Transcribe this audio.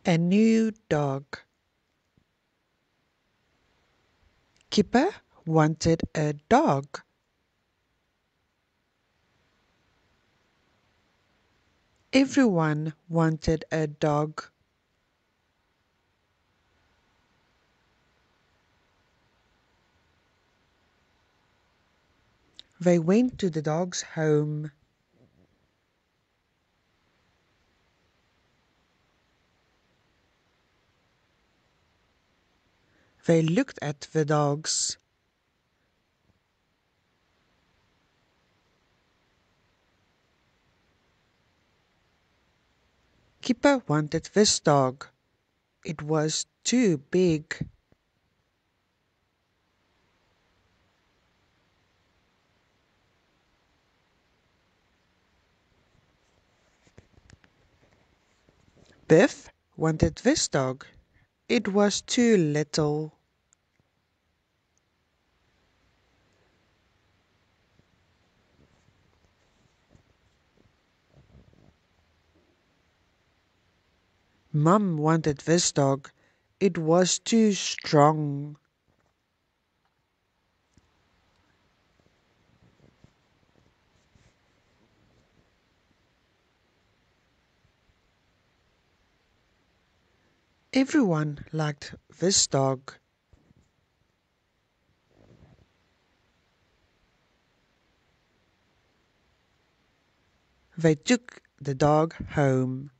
A new dog. Kipper wanted a dog. Everyone wanted a dog. They went to the dog's home. They looked at the dogs. Kipper wanted this dog. It was too big. Biff wanted this dog. It was too little. Mum wanted this dog. It was too strong. Everyone liked this dog. They took the dog home.